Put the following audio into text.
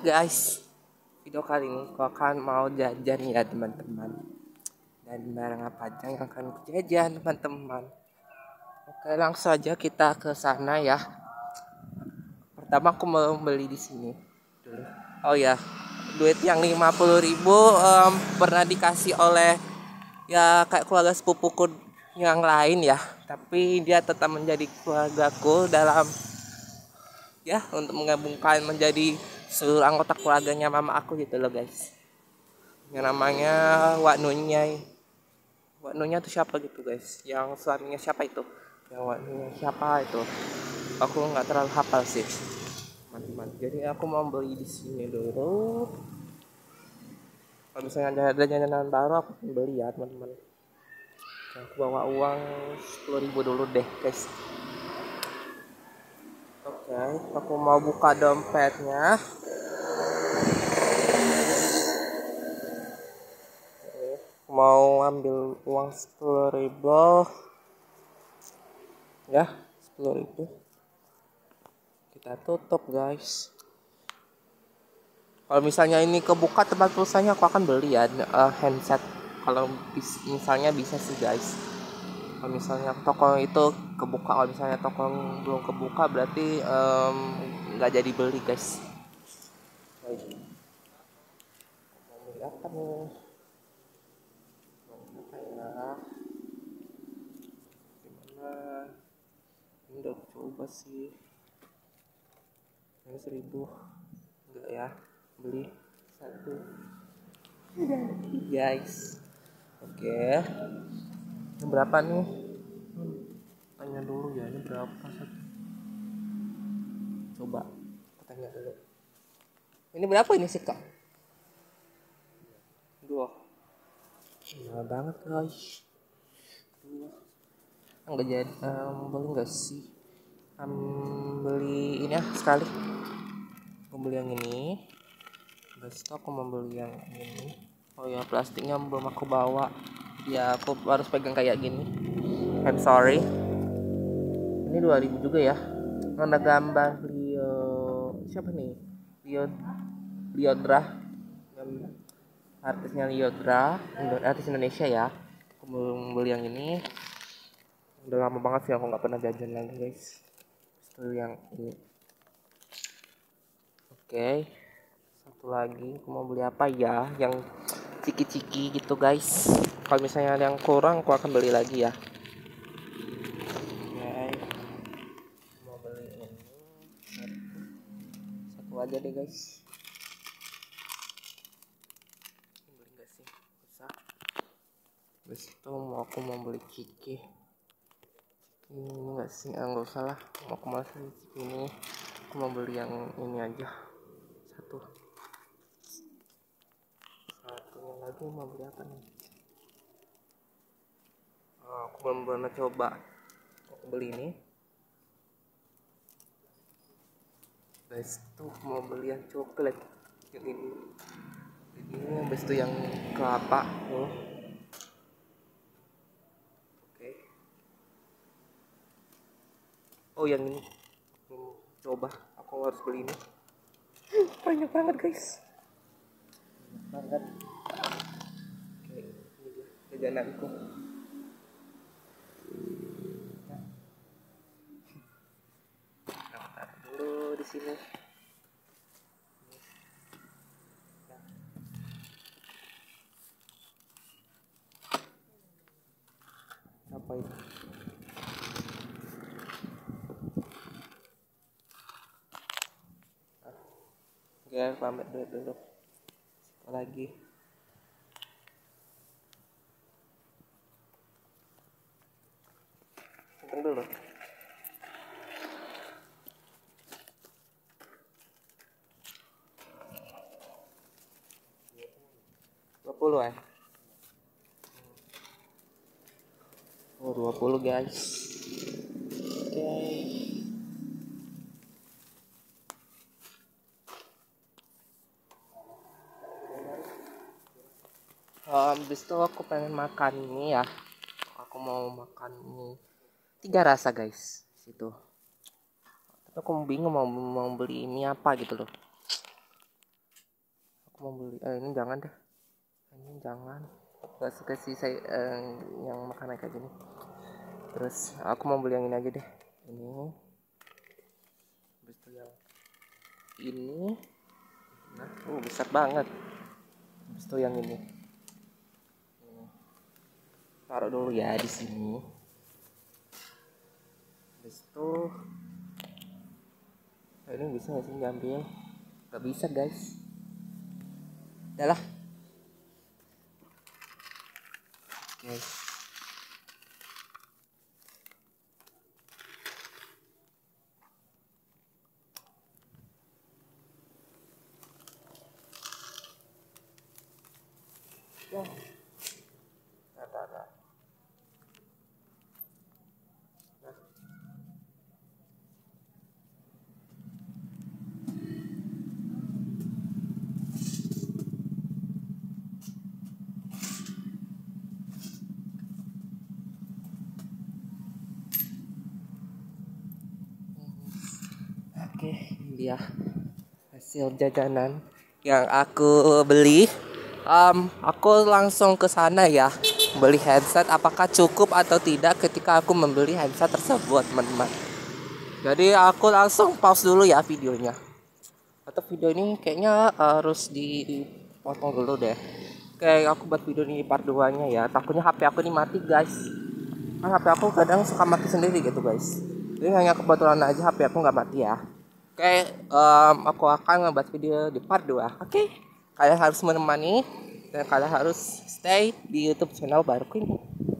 Guys, video kali ini aku akan mau jajan ya teman-teman. Dan barang apa aja yang akan aku jajan teman-teman. Oke, langsung aja kita ke sana ya. Pertama aku mau beli di sini dulu. Oh ya, duit yang 50.000 pernah dikasih oleh ya kayak keluarga sepupuku yang lain ya. Tapi dia tetap menjadi keluargaku dalam ya untuk menggabungkan menjadi seluruh anggota keluarganya mama aku gitu loh guys. Yang namanya Wak Nunyai. Wak Nunya itu siapa gitu guys? Yang suaminya siapa itu? Yang Wak Nunya siapa itu? Aku nggak terlalu hafal sih teman-teman. Jadi aku mau beli di sini dulu. Kalau misalnya ada jajanan baru aku beli ya teman-teman. Aku bawa uang 10.000 dulu deh guys. Oke, aku mau buka dompetnya. Mau ambil uang 10.000 ya, 10.000 kita tutup guys. Kalau misalnya ini kebuka tempat pulsanya aku akan beli ya handset. Kalau misalnya bisa sih guys. Kalau misalnya toko itu kebuka, kalau misalnya toko belum kebuka berarti nggak jadi beli guys. Baik. Mau beli apa nih? Apa ya? Gimana? Ini udah coba sih. Ini 1.000 enggak ya, beli satu guys. Oke, ini berapa nih? Tanya dulu ya, ini berapa satu? Coba tanya dulu. Ini berapa ini sih kak? 2. Mahal banget guys. 2. Enggak jadi boleh nggak sih beli ini ya sekali. Aku beli yang ini. Besok aku mau beli yang ini. Oh ya, plastiknya belum aku bawa. Ya aku harus pegang kayak gini. I'm sorry. Ini 2.000 juga ya. Ada gambar Leo siapa nih? Liodra. Artisnya Liodra, artis Indonesia ya. Aku mau beli yang ini. Udah lama banget sih aku nggak pernah jajan lagi guys. Itu yang ini. Oke. Satu lagi aku mau beli apa ya? Yang ciki-ciki gitu guys. Kalau misalnya ada yang kurang aku akan beli lagi ya. Oke. Mau beli ini. Satu aja deh guys. Beli nggak sih? Bisa. Terus itu aku mau beli ciki. Ini enggak sih, enggak usah lah. Mau kemarin ini aku mau beli yang ini aja. Satu lagi mau beli apa nih? Aku belum pernah coba. Aku beli ini. Habis itu mau beli yang coklat. Yang ini. Ini habis itu yang kelapa. Oke. Oh yang ini. Coba. Aku harus beli ini. Banyak banget guys. Banget. Oke. Ini dia jajananku. Daftar dulu di sini. Apa itu? Oke, pamit dulu. Lagi. Hitung dulu. Puluh ya. Oh 20 guys. Oke. Habis itu aku pengen makan ini ya. Aku mau makan ini 3 rasa guys. Situ. Tapi aku bingung mau beli ini apa gitu loh. mau beli ini jangan deh, ini jangan, gak suka sih saya yang makanan kayak gini. Terus aku mau beli yang ini aja deh, ini. Habis itu yang ini, nah besar banget. Habis itu yang ini, taruh dulu ya di sini. Habis itu ini bisa nggak sih diambil? Gak bisa guys. Udah lah guys. Ya. Nah. Oke, ini dia hasil jajanan yang aku beli. Aku langsung ke sana ya, beli headset. Apakah cukup atau tidak ketika aku membeli headset tersebut, teman-teman? Jadi aku langsung pause dulu ya videonya. Atau video ini kayaknya harus dipotong dulu deh. Kayak aku buat video ini part 2-nya ya. Takutnya HP aku ini mati, guys. Kan HP aku kadang suka mati sendiri gitu, guys. Jadi hanya kebetulan aja HP aku nggak mati ya. Oke, aku akan ngebuat video di part 2. Oke, kalian harus menemani dan kalian harus stay di YouTube channel baruku ini.